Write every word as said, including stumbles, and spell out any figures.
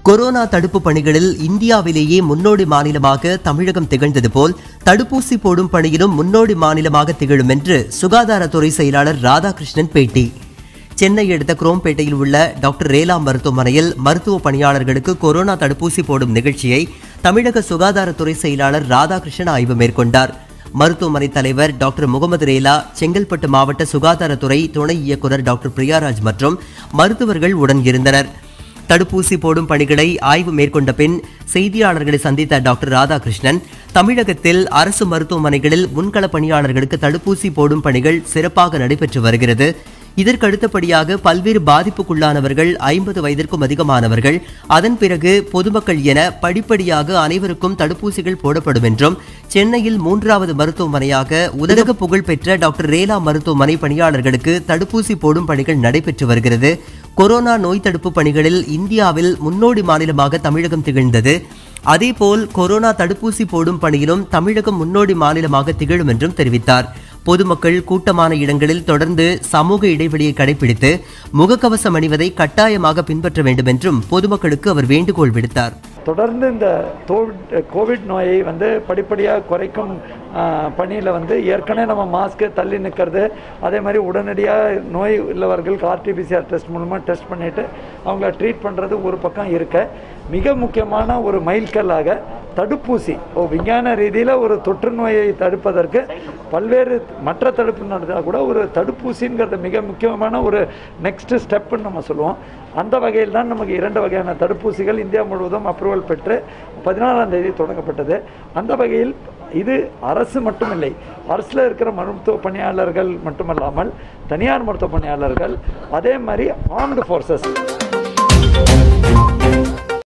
Corona தடுப்பு பணிகளில் இந்தியாவிலேயே முன்னோடி மாநிலமாக தமிழகம் திகழ்ந்தது போல் தடுப்பூசி போடும் பணியிலும் முன்னோடி மாநிலமாக திகழும் என்று சுகாதாரத்துறை செயலாளர் ராதாகிருஷ்ணன் பேட்டி. சென்னை அடுத்த குரோம்பேட்டையில் உள்ள டாக்டர் ரேலா மருத்துவமனையில் மருத்துவ பணியாளர்களுக்கு கொரோனா தடுப்பூசி போடும் நிகழ்ச்சியை தமிழக சுகாதாரத்துறை செயலாளர் ராதாகிருஷ்ணன் ஆய்வு மேற்கொண்டார். மருத்துவமனை தலைவர் டாக்டர் முகமது ரேலா, செங்கல்பட்டு மாவட்ட சுகாதாரத்துறை துணை இயக்குநர் டாக்டர் பிரியாராஜ் மற்றும் மருத்துவர்கள் உடன் இருந்தனர். தடுப்பூசி போடும் பணிகளை ஆய்வு மேற்கொண்ட பின் செய்தியாளர்களை சந்தித்த டாக்டர் ராதாகிருஷ்ணன், தமிழகத்தில் அரசு மருத்துவமனைகளில் முன்கள பணியாளர்களுக்கு தடுப்பூசி போடும் பணிகள் சிறப்பாக நடைபெற்று வருகிறது. இதற்கு அடுத்தபடியாக பல்வேறு பாதிப்புக்குள்ளானவர்கள், ஐம்பது வயதிற்கும் அதிகமானவர்கள், அதன் பிறகு பொதுமக்கள் என படிப்படியாக அனைவருக்கும் தடுப்பூசிகள் போடப்படும் என்றும், சென்னையில் மூன்றாவது மருத்துவமனையாக உலக புகழ்பெற்ற டாக்டர் ரேலா மருத்துவமனை பணியாளர்களுக்கு தடுப்பூசி போடும் பணிகள் நடைபெற்று வருகிறது. கொரோனா நோய் தடுப்பு பணிகளில் இந்தியாவில் முன்னோடி மாநிலமாக தமிழகம் திகழ்ந்தது. அதேபோல் கொரோனா தடுப்பூசி போடும் பணியிலும் தமிழகம் முன்னோடி மாநிலமாக திகழும் என்றும் தெரிவித்தார். பொதுமக்கள் கூட்டமான இடங்களில் தொடர்ந்து சமூக இடைவெளியை கடைபிடித்து முகக்கவசம் அணிவதை கட்டாயமாக பின்பற்ற வேண்டும் என்றும் பொதுமக்களுக்கு அவர் வேண்டுகோள் விடுத்தார். தொடர்ந்து இந்த கோவிட் நோயை வந்து படிப்படியாக குறைக்கும் பணியில் வந்து ஏற்கனவே நம்ம மாஸ்க்கு தள்ளி நிற்கிறது, அதே மாதிரி உடனடியாக நோய் உள்ளவர்களுக்கு ஆர்டிபிசிஆர் டெஸ்ட் மூலமாக டெஸ்ட் பண்ணிவிட்டு அவங்கள ட்ரீட் பண்ணுறது ஒரு பக்கம் இருக்க, மிக முக்கியமான ஒரு மைல்கல்லாக தடுப்பூசி விஞ்ஞான ரீதியில் ஒரு தொற்று நோயை தடுப்பதற்கு பல்வேறு மற்ற தடுப்பு நடந்தால் கூட ஒரு தடுப்பூசிங்கிறது மிக முக்கியமான ஒரு நெக்ஸ்ட் ஸ்டெப்புன்னு நம்ம சொல்லுவோம். அந்த வகையில் தான் நமக்கு இரண்டு வகையான தடுப்பூசிகள் இந்தியா முழுவதும் அப்ரூவல் பெற்று பதினாலாம் தேதி தொடங்கப்பட்டது. அந்த வகையில் இது அரசு மட்டுமில்லை, அரசில் இருக்கிற மருத்துவ பணியாளர்கள் மட்டுமல்லாமல் தனியார் மருத்துவ பணியாளர்கள், அதே மாதிரி ஆர்ம்டு ஃபோர்ஸஸ்